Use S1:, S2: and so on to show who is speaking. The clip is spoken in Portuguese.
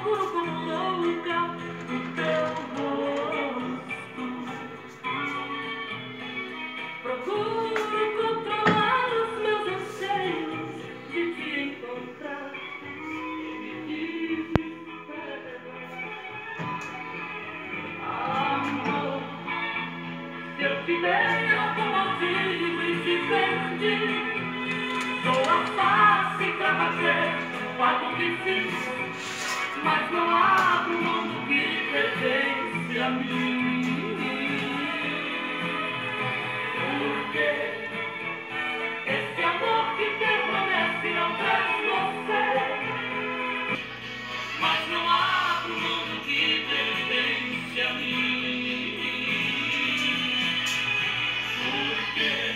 S1: procuro como louca o teu rosto. Procuro controlar os meus anseios de te encontrar. Amor, se eu te dei algum motivo e te perdi, sou a face pra fazer algo que fiz, mas não abro mão do que pertence a mim. Porque esse amor que permanece não traz você, mas não abro mão do que pertence a mim. Porque